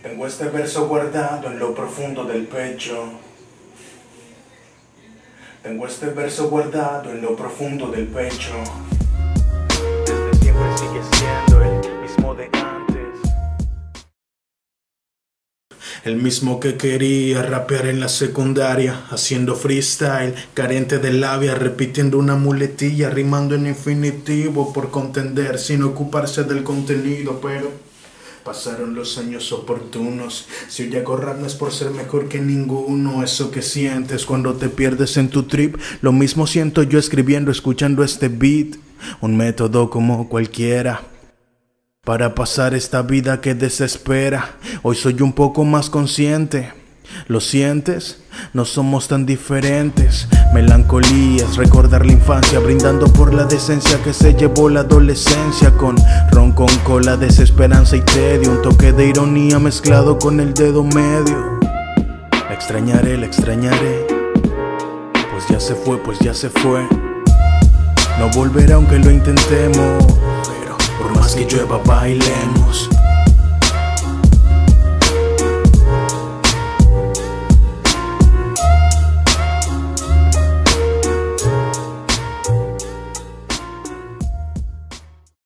Tengo este verso guardado en lo profundo del pecho. Tengo este verso guardado en lo profundo del pecho. Desde siempre sigue siendo el mismo de antes. El mismo que quería rapear en la secundaria, haciendo freestyle, carente de labia, repitiendo una muletilla, rimando en infinitivo por contender, sin ocuparse del contenido, pero pasaron los años oportunos. Si hoy hago rap no es por ser mejor que ninguno. Eso que sientes cuando te pierdes en tu trip, lo mismo siento yo escribiendo, escuchando este beat. Un método como cualquiera para pasar esta vida que desespera. Hoy soy un poco más consciente. ¿Lo sientes? No somos tan diferentes. Melancolías, recordar la infancia, brindando por la decencia que se llevó la adolescencia. Con ron con cola, desesperanza y tedio, un toque de ironía mezclado con el dedo medio. La extrañaré, pues ya se fue, pues ya se fue. No volverá aunque lo intentemos, pero por más que llueva bailemos.